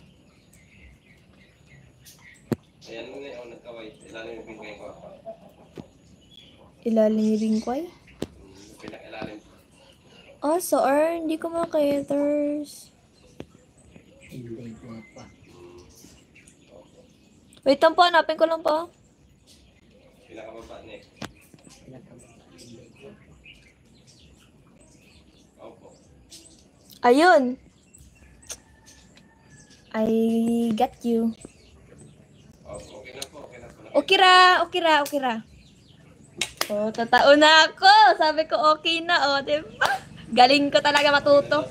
Ayan mo na yung nagkaway. Ilalim yung pingkay ko. Ilalim yung bingkway. Pinakailalim. Oh, sir, hindi ko makiters. Hindi ko pa. Wait lang po, hanapin ko lang po. Pinakababa niya. Hindi ko pa. Opo. Ayun. I got you. Opo, okay na po. Okay ra. Oh, tatao na ako. Sabi ko okay na, oh, diba? Galing ko talaga matuto.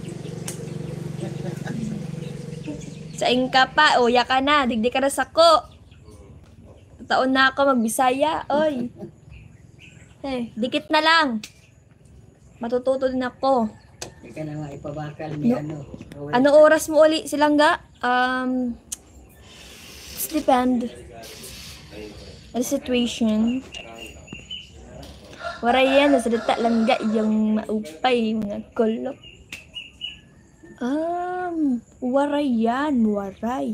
Sa ka pa, uya ka na, digdi ka na sako. Taon na ako magbisaya, oy. Dikit na lang. Matututo din ako. Hindi ka na maipabakal ni No. ano. Roe. Ano oras mo uli silangga? It's depend. The situation. Waray yan, nasalita langga yung maupay, mga kulok. Waray yan, waray.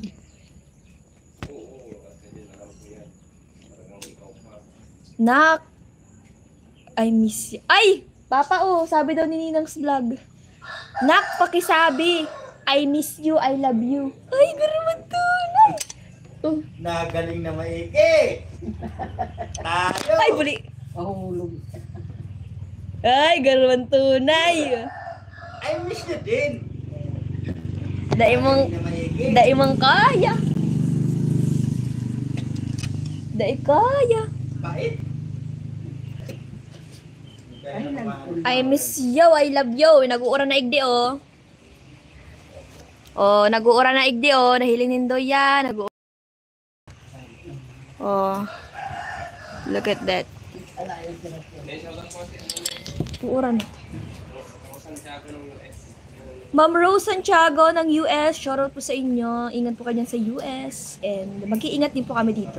Nak, I miss you. Ay! Papa, oh, sabi daw ni Ninang's vlog. Nak, pakisabi. I miss you, I love you. Ay, garaman tunay. Oh, Nagaling na maigi. Tayo. ay, buli. Mahulog. Ay, garaman tunay. I miss you din. Daimang, Na maigi. daimang kaya. Dai kaya. Bait. Ay, I miss you, I love you. Nag-uura na igdi, oh. Oh, nag-uura na igdi, oh. Nahiling nindo yan. Oh. Look at that. Uura na. Ma'am Rose Santiago ng US, shoutout po sa inyo. Ingat po kayo dyan sa US. And mag-iingat din po kami dito.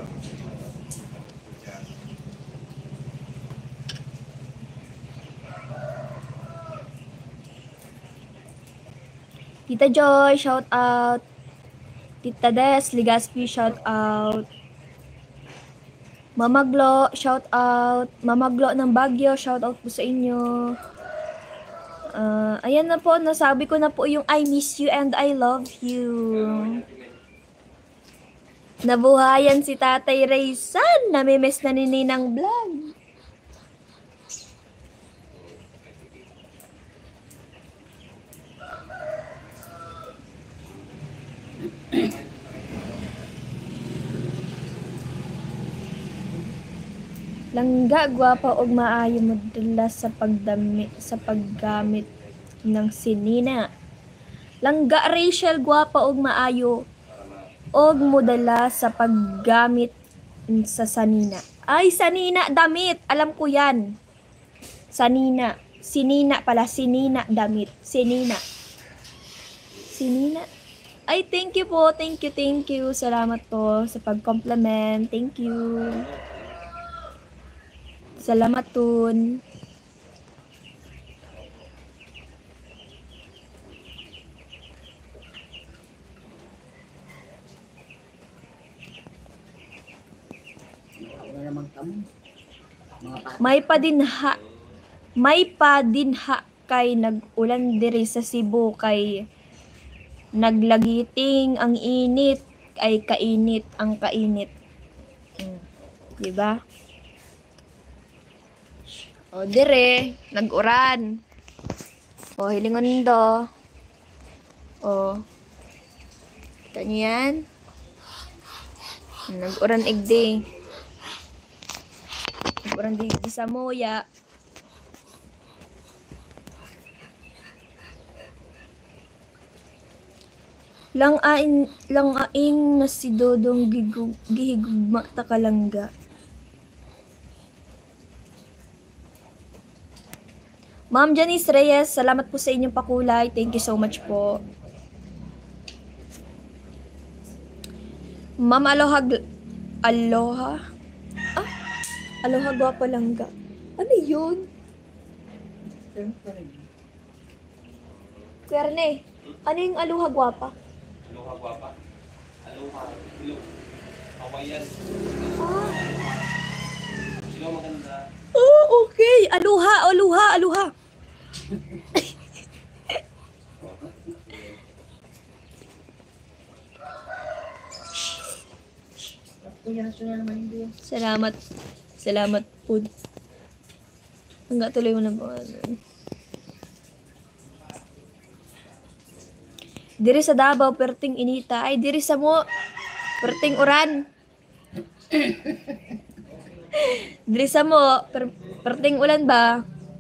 Tita Joy, shout out. Tita Des, Ligaspi, shout out. Mama Glo, shout out. Mama Glo ng Baguio, shout out po sa inyo. Ayan na po, nasabi ko na po yung I miss you and I love you. Nabuhayan si Tatay Raysan, namimiss na ni Ninang Vlog. Langga, gwapa og maayo madala sa paggamit ng sinina. Langga, Rachel, gwapa og maayo og modala sa paggamit sa sanina. Ay, sanina, damit. Alam ko yan. Sanina. Sinina pala. Sinina, damit. Sinina. Sinina. Ay, thank you po. Thank you. Salamat po sa pag-compliment. Thank you. Salamat tun. Wala namang kamo. Mga pa. May padinha kay nag-ulan diri sa Cebu kay naglagiting ang init ay kainit ang kainit. Diba? O dire, nag-uran. O hilingon do. O. Kanyo yan. Nag-uran igdi. Nag-uran di sa moya. Lang-aing na si Dodong gihigugma ta kalangga. Ma'am Janice Reyes, salamat po sa inyong pakulay. Thank you so much po. Ma'am Aloha? Aloha gwapa langga. Ano yun? Kuya Rene, ano yung aloha gwapa? Aloha guwapa. Aloha. Hello. Hawaiian. Hello maganda. Oh, okay. Aloha. Salamat po. Hanggang tuloy mo na po. Diri sa Davao, perting inita. Ay, diri sa mo, perting uran. Diri sa mo, perting ulan ba?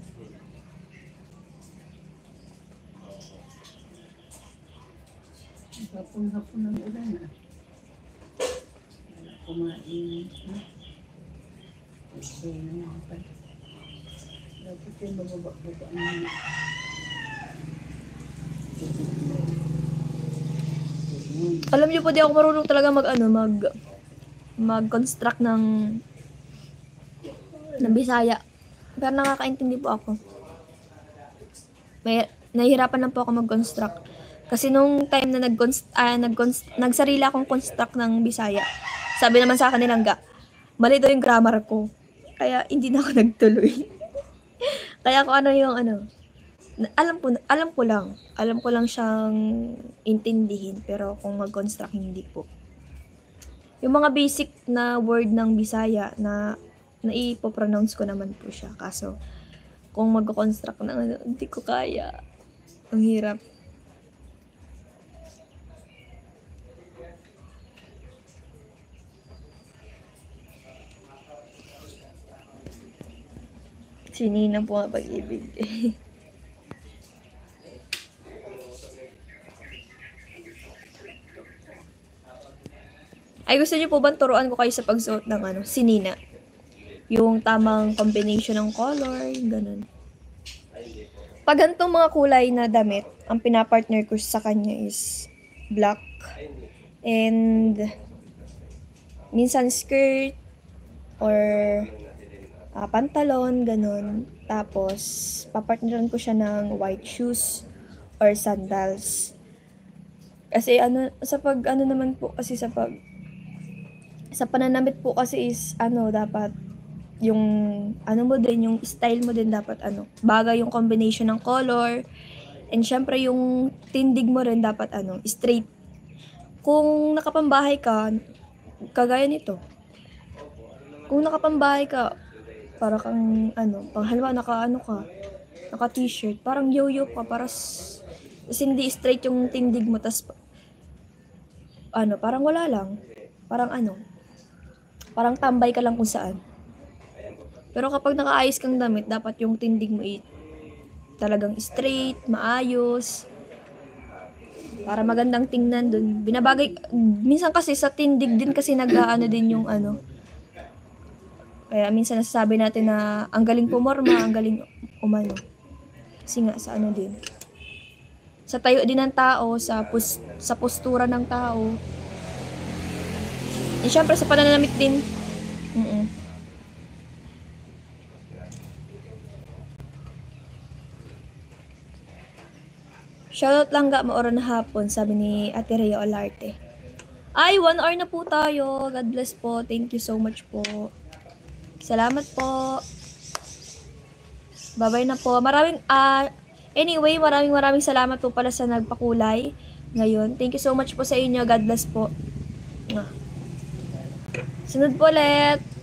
Hapon ng ulan na. Kumain. Okay na yan pa. Dapat yung bababa na. Alam niyo po, di ako marunong talaga mag-construct ng Bisaya. Pero nakakaintindi po ako. Nahihirapan lang po ako mag-construct. Kasi nung time na nagsarili akong construct ng Bisaya, sabi naman sa akin nilang mali daw yung grammar ko. Kaya hindi na ako nagtuloy. Kaya kung ano yung alam ko lang siyang intindihin, pero kung mag-construct hindi po. Yung mga basic na word ng Bisaya na ipo-pronounce ko naman po siya. Kaso kung mag-construct ng hindi ko kaya. Ang hirap. Sinina po ang pag-ibig. Ay, gusto niyo po bang turuan ko kayo sa pagsuot ng sinina? Yung tamang combination ng color, ganun. Pag ganitong mga kulay na damit, ang pinapartner ko sa kanya is black. And minsan skirt or pantalon, ganun. Tapos, papartneran ko siya ng white shoes or sandals. Kasi sa pananamit po kasi is dapat yung mo din, yung style mo din dapat bagay yung combination ng color. And syempre yung tindig mo rin dapat straight. Kung nakapambahay ka, kagaya nito. Kung nakapambahay ka, para kang halimbawa naka t-shirt, parang yo-yo ka, hindi straight yung tindig mo, tas parang wala lang. Parang tambay ka lang kung saan. Pero kapag nakaayos kang damit, dapat yung tindig mo talagang straight, maayos, para magandang tingnan dun. Minsan kasi sa tindig din kasi din yung Kaya minsan nasasabi natin na ang galing pumorma, ang galing umano. Kasi nga sa din. Sa tayo din ng tao, sa postura ng tao. And syempre sa pananamit din. Shoutout lang ga, maoras na hapon, sabi ni Ate Rhea Olarte. Ay, 1 hour na po tayo. God bless po. Thank you so much po. Salamat po. Bye-bye na po. Anyway, maraming salamat po pala sa nagpakulay ngayon. Thank you so much po sa inyo. God bless po. Sunod po ulit.